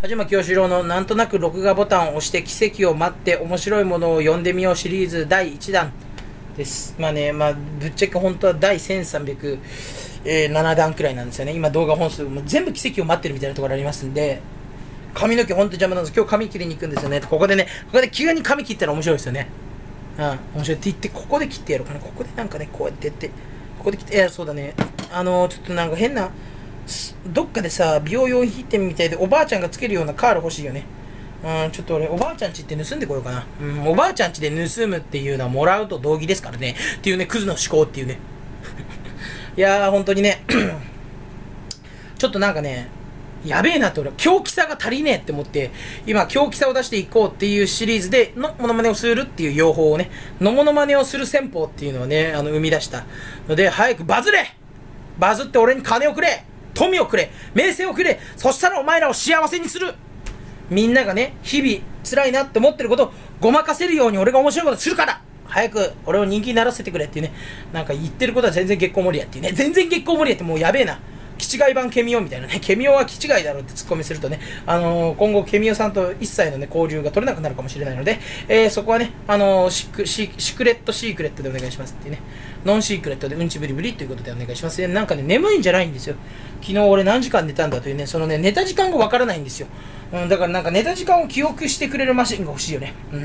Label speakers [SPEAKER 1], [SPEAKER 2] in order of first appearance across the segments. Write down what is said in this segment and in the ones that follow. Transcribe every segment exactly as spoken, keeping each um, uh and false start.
[SPEAKER 1] はじまきよしろうのなんとなく録画ボタンを押して奇跡を待って面白いものを読んでみようシリーズだいいちだんです。まあね、まあぶっちゃけ本当はだいせんさんびゃくななだんくらいなんですよね。今動画本数も全部奇跡を待ってるみたいなところありますんで、髪の毛ほんと邪魔なんです。今日髪切りに行くんですよね。ここでね、ここで急に髪切ったら面白いですよね。うん、面白いって言って、ここで切ってやろうかな。ここでなんかね、こうやってやって、ここで切って、いや、そうだね。あのー、ちょっとなんか変な、どっかでさ、美容用品店みたいでおばあちゃんがつけるようなカール欲しいよね。うん、ちょっと俺、おばあちゃんちって盗んでこようかな。うん、おばあちゃんちで盗むっていうのはもらうと同義ですからね。っていうね、クズの思考っていうね。いやー、本当にね、ちょっとなんかね、やべえなって俺、狂気さが足りねえって思って、今、狂気さを出していこうっていうシリーズで、のモノマネをするっていう用法をね、のモノマネをする戦法っていうのをね、あの、生み出したので、早くバズれバズって俺に金をくれ富をくれ名声をくれそしたらお前らを幸せにするみんながね、日々辛いなって思ってることをごまかせるように俺が面白いことするから早く俺を人気にならせてくれっていうね、なんか言ってることは全然月光森やっていうね、全然月光森やってもうやべえな。気違い版ケミオみたいなね、ケミオは気違いだろうってツッコミするとね、あのー、今後ケミオさんと一切のね、交流が取れなくなるかもしれないので、えー、そこはね、あのー、シク、シシクレットシークレットでお願いしますっていうね、ノンシークレットでうんちブリブリということでお願いします。なんかね、眠いんじゃないんですよ。昨日俺何時間寝たんだというね、そのね、寝た時間がわからないんですよ。うん、だからなんか寝た時間を記憶してくれるマシンが欲しいよね。うん。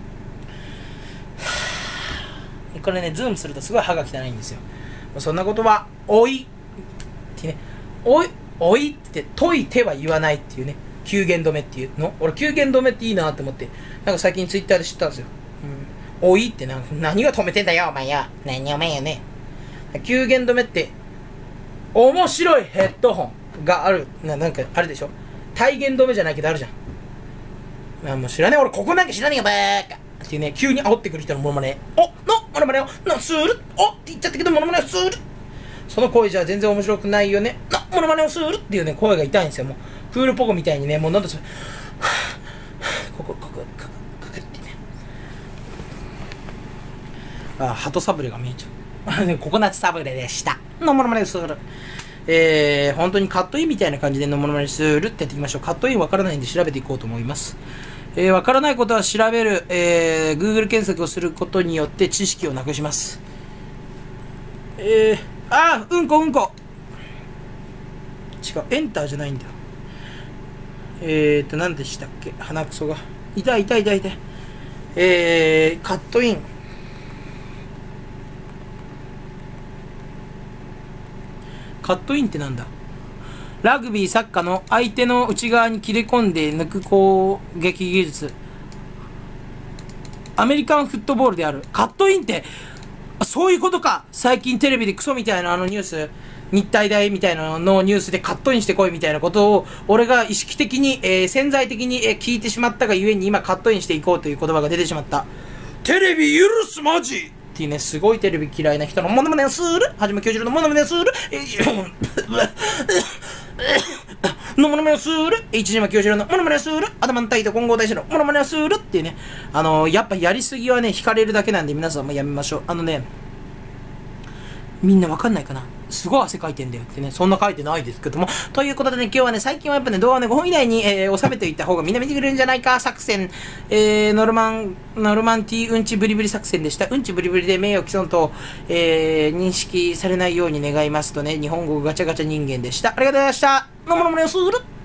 [SPEAKER 1] これね、ズームするとすごい歯が汚いんですよ。そんなことは、おいってね、おい、おいって解いては言わないっていうね、急減止めっていうの。俺、急減止めっていいなって思って、なんか最近ツイッターで知ったんですよ。うん、おいってな、何が止めてんだよ、お前や。何お前やね。急減止めって、面白いヘッドホンがある、な、なんかあるでしょ。体減止めじゃないけどあるじゃん。まあ、もう知らねえ、俺、ここなんか知らねえよ、バーカっていうね、急に煽ってくる人のモノマネ。おのモノマネを、の、するおって言っちゃったけど、モノマネをするその声じゃ全然面白くないよね。な、モノマネをするっていうね、声が痛いんですよ。もう、クールポコみたいにね、もうなんでそれ、ここ、ここ、ここ、ここってね。あ、鳩サブレが見えちゃう。ココナッツサブレでした。のモノマネをする。えー、本当にカットインみたいな感じでのモノマネするってやっていきましょう。カットインわからないんで調べていこうと思います。えー、わからないことは調べる、えー、Google 検索をすることによって知識をなくします。えー、あー、うんこうんこ。違う、エンターじゃないんだよ。えーと、何でしたっけ、鼻くそが。痛い痛い痛い痛い。えー、カットイン。カットインってなんだ。ラグビー、サッカーの相手の内側に切れ込んで抜く攻撃技術。アメリカンフットボールである。カットインって、そういうことか。最近テレビでクソみたいなあのニュース、日体大みたいなのニュースでカットインしてこいみたいなことを、俺が意識的に、えー、潜在的に、えー、聞いてしまったがゆえに今カットインしていこうという言葉が出てしまった。テレビ許すマジっていうね、すごいテレビ嫌いな人のモノマネをする。はじめきょうじろうのモノマネをする。えーのモノマネをする。一島清志郎のモノマネをする。アダマンタイと混合大師のモノマネをするっていうね。あのー、やっぱやりすぎはね、惹かれるだけなんで皆さんもやめましょう。あのね、みんなわかんないかな、すごい汗かいてんだよってね、そんな書いてないですけども。ということでね、今日はね、最近はやっぱね、動画をね、ごふん以内に、えー、収めていった方がみんな見てくれるんじゃないか作戦、えー、ノルマン、ノルマンティうんちブリブリ作戦でした。うんちブリブリで名誉毀損と、えー、認識されないように願いますとね、日本語ガチャガチャ人間でした。ありがとうございました。のものまねをする。